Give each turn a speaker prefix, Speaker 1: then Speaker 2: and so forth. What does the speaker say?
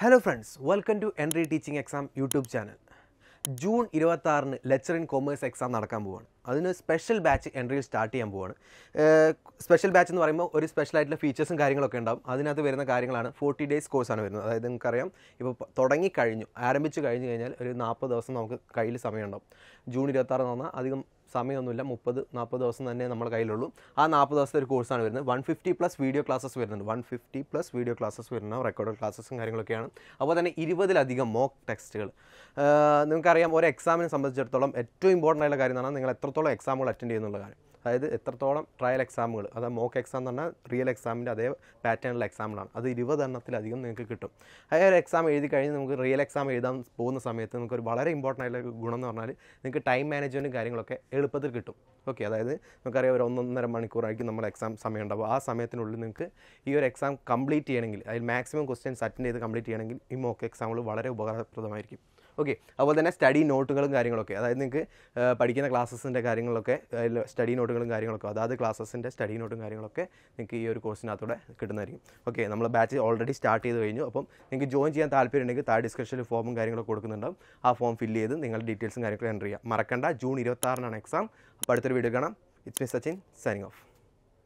Speaker 1: Hello friends, welcome to Entry Teaching Exam YouTube channel. June 26 lecture in commerce exam നടക്കാൻ പോവാണ്. അതിന് special batch എൻട്രിയിൽ start ചെയ്യാൻ പോവാണ്. Special batch എന്ന് പറയുമ്പോൾ ഒരു സ്പെഷ്യൽ ആയിട്ടുള്ള ഫീച്ചേഴ്സും കാര്യങ്ങളൊക്കെ ഉണ്ടാവും. അതിനകത്ത് വരുന്ന കാര്യങ്ങളാണ് 40 ഡേയ്സ് കോഴ്സാണ് വരുന്നത്. അതായത് നിങ്ങൾക്കറിയാം ഇപ്പോൾ തുടങ്ങിക്കഴിഞ്ഞു ആരംഭിച്ചു കഴിഞ്ഞു കഴിഞ്ഞാൽ ഒരു 40 ദിവസം നമുക്ക് കയ്യിൽ സമയമുണ്ടാവും. ജൂൺ 26 എന്ന് പറഞ്ഞാൽ അധികം സമയമൊന്നുമില്ല, 30-40 ദിവസം തന്നെ നമ്മുടെ കയ്യിലുള്ളൂ. ആ 40 ദിവസത്തെ ഒരു കോഴ്സാണ് വരുന്നത്. 150+ വീഡിയോ ക്ലാസ്സസ് വരുന്നുണ്ട്. 150+ വീഡിയോ ക്ലാസ്സസ് വരുന്ന റെക്കോർഡ് ക്ലാസ്സസും കാര്യങ്ങളൊക്കെയാണ്. അപ്പോൾ തന്നെ 20-ലധികം മോക്ക് ടെക്സ്റ്റുകൾ. നിങ്ങൾക്കറിയാം ഒരു എക്സാമിനെ സംബന്ധിച്ചിടത്തോളം ഏറ്റവും ഇമ്പോർട്ടൻ്റ് ആയിട്ടുള്ള കാര്യം എന്ന് പറഞ്ഞാൽ നിങ്ങൾ എത്രത്തോളം എക്സാമുകൾ അറ്റൻഡ് ചെയ്യുന്നുള്ള കാര്യം. അതായത് എത്രത്തോളം ട്രയൽ എക്സാമുകൾ, അതായത് മോക്ക് എക്സാം എന്ന് പറഞ്ഞാൽ റിയൽ എക്സാമിൻ്റെ അതേ പാറ്റേണിലുള്ള എക്സാമുകളാണ്. അത് 20 എണ്ണത്തിലധികം നിങ്ങൾക്ക് കിട്ടും. ആ ഒരു എക്സാം എഴുതി കഴിഞ്ഞ് നമുക്ക് റിയൽ എക്സാം എഴുതാൻ പോകുന്ന സമയത്ത് നമുക്കൊരു വളരെ ഇമ്പോർട്ടൻ്റ് ആയിട്ടുള്ള ഗുണം എന്ന് പറഞ്ഞാൽ നിങ്ങൾക്ക് ടൈം മാനേജ്മെൻറ്റും കാര്യങ്ങളൊക്കെ എളുപ്പത്തിൽ കിട്ടും. ഓക്കെ, അതായത് നമുക്കറിയാം ഒരു 1-1.5 മണിക്കൂറായിരിക്കും നമ്മുടെ എക്സാം സമയം ഉണ്ടാവും. ആ സമയത്തിനുള്ളിൽ നിങ്ങൾക്ക് ഈ ഒരു എക്സാം കംപ്ലീറ്റ് ചെയ്യണമെങ്കിൽ, അതിൽ മാക്സിമം ക്വസ്റ്റ്യൻസ് അറ്റൻഡ് ചെയ്ത് കംപ്ലീറ്റ് ചെയ്യണമെങ്കിൽ ഈ മോക്ക് എക്സാമുകൾ വളരെ ഉപകാരപ്രദമായിരിക്കും. ഓക്കെ, അതുപോലെ തന്നെ സ്റ്റഡി നോട്ടുകളും കാര്യങ്ങളൊക്കെ, അതായത് നിങ്ങൾക്ക് പഠിക്കുന്ന ക്ലാസ്സസിൻ്റെ കാര്യങ്ങളൊക്കെ സ്റ്റഡി നോട്ടുകളും കാര്യങ്ങളൊക്കെ, അതായത് ക്ലാസ്സസിൻ്റെ സ്റ്റഡി നോട്ടും കാര്യങ്ങളൊക്കെ നിങ്ങൾക്ക് ഈ ഒരു കോഴ്സിനകത്തൂടെ കിട്ടുന്നതായിരിക്കും. ഓക്കെ, നമ്മൾ ബാച്ച് ഓൾറെഡി സ്റ്റാർട്ട് ചെയ്ത് കഴിഞ്ഞു. അപ്പം നിങ്ങൾക്ക് ജോയിൻ ചെയ്യാൻ താല്പര്യം ഉണ്ടെങ്കിൽ താഴെ ഡിസ്ക്രിപ്ഷനിൽ ഫോമും കാര്യങ്ങളൊക്കെ കൊടുക്കുന്നുണ്ടാവും. ആ ഫോം ഫില്ല് ചെയ്ത് നിങ്ങളുടെ ഡീറ്റെയിൽസും കാര്യങ്ങളൊക്കെ എൻ്റർ ചെയ്യുക. മറക്കണ്ട, ജൂൺ 26 എക്സാം. അപ്പോൾ അടുത്തൊരു വീഡിയോ കാണാം. It's me Sachin, signing of.